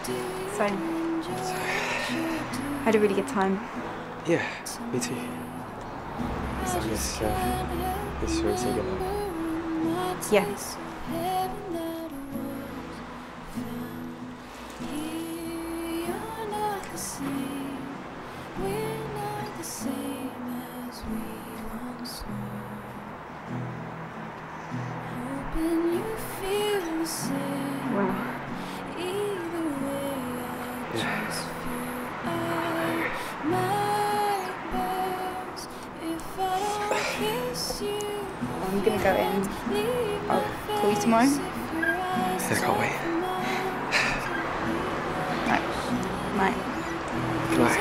So, had a really good time. Yeah, me too. So I guess this is say goodnight. Yeah. Wow. I'm gonna go in. I'll call you tomorrow. I can't wait. Night. Good night.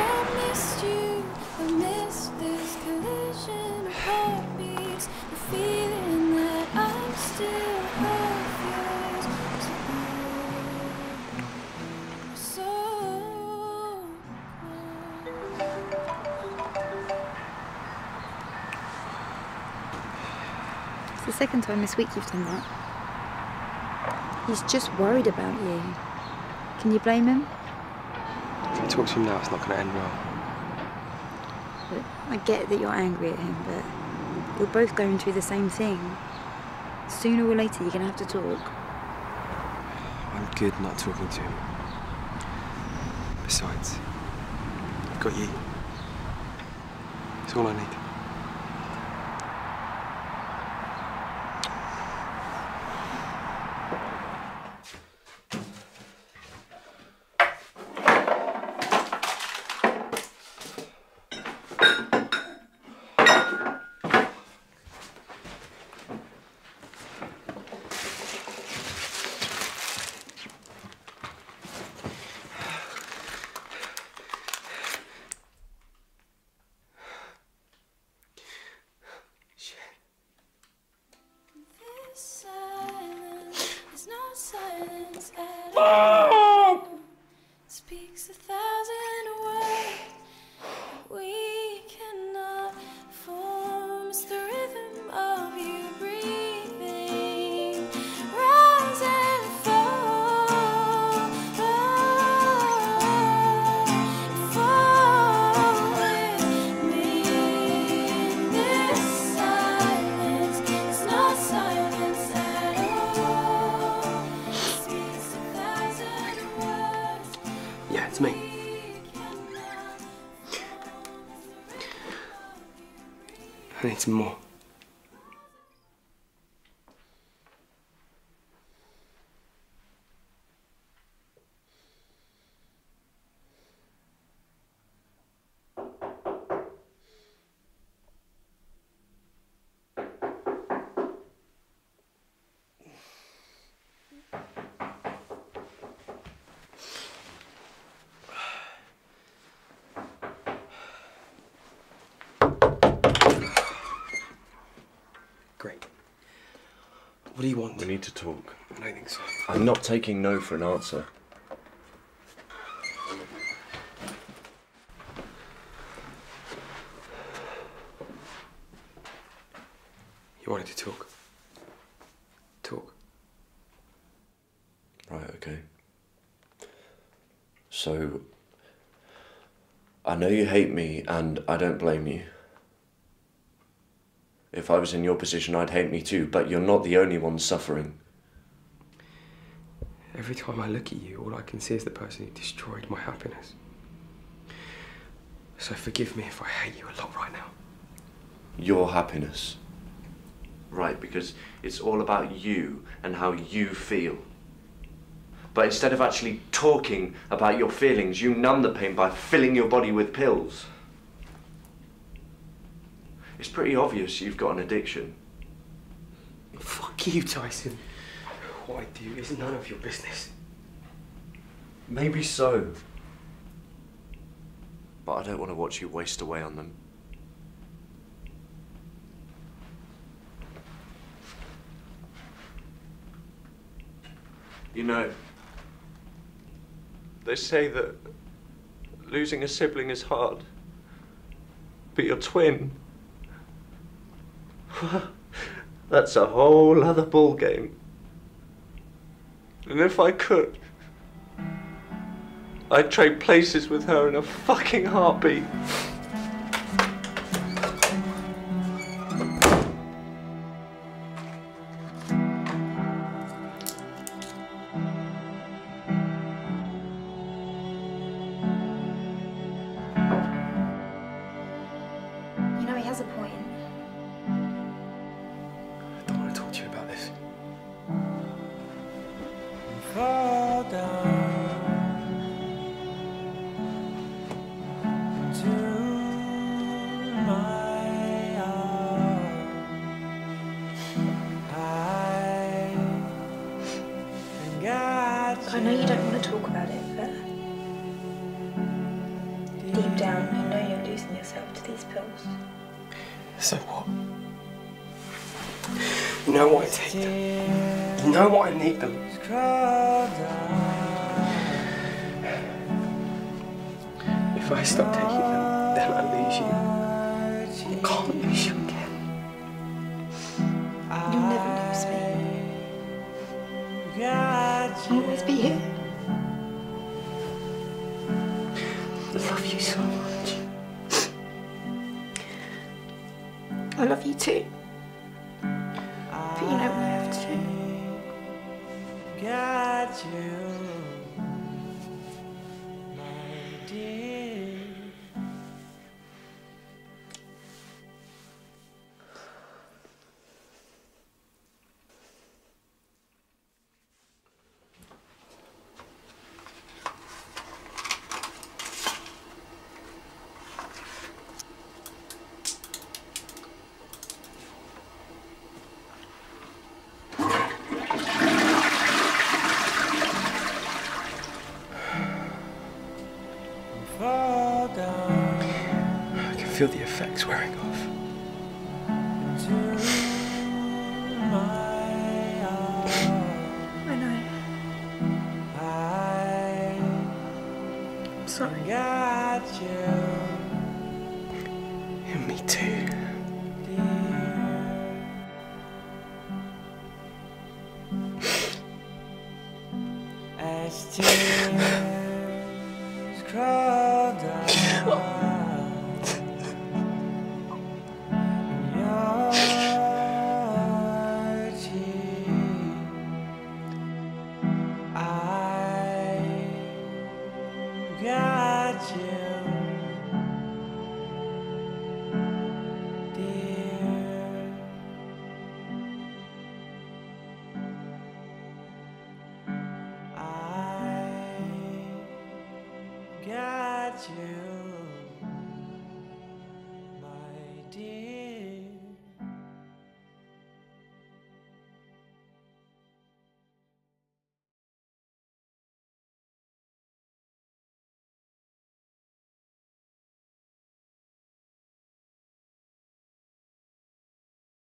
It's the second time this week you've done that. He's just worried about you. Can you blame him? If I talk to him now, it's not going to end well. But I get that you're angry at him, but you're both going through the same thing. Sooner or later, you're going to have to talk. I'm good not talking to him. Besides, I've got you. It's all I need. Speaks 1,000 words we cannot form. It's the rhythm of you breathing, rise and fall, fall with me in this silence. It's not silence at all. It speaks 1,000 words. Yeah, it's me. I need some more. Great. What do you want? We need to talk. I don't think so. I'm not taking no for an answer. You wanted to talk. Talk. Right, okay. So, I know you hate me and I don't blame you. If I was in your position, I'd hate me too, but you're not the only one suffering. Every time I look at you, all I can see is the person who destroyed my happiness. So forgive me if I hate you a lot right now. Your happiness. Right, because it's all about you and how you feel. But instead of actually talking about your feelings, you numb the pain by filling your body with pills. It's pretty obvious you've got an addiction. Fuck you, Tyson. What I do is none of your business. Maybe so. But I don't want to watch you waste away on them. You know, they say that losing a sibling is hard, but your twin, that's a whole other ball game. And if I could, I'd trade places with her in a fucking heartbeat. You know, he has a point. I don't want to talk to you about this. Fall down to my arms. I know you don't want to talk about it, but deep down, you know you're losing yourself to these pills. So what? You know what I take them. You know what I need them. If I stop taking them, then I lose you. I can't lose you again. You'll never lose me. I'll always be here. I love you so much. I love you too. But you know what you have to do. Got you, my dear. Fall down I can feel the effects wearing off. to my arms. I know. I Sorry. got you, And me too. dear. As tears crawl down your cheek, I got you, dear. I got you.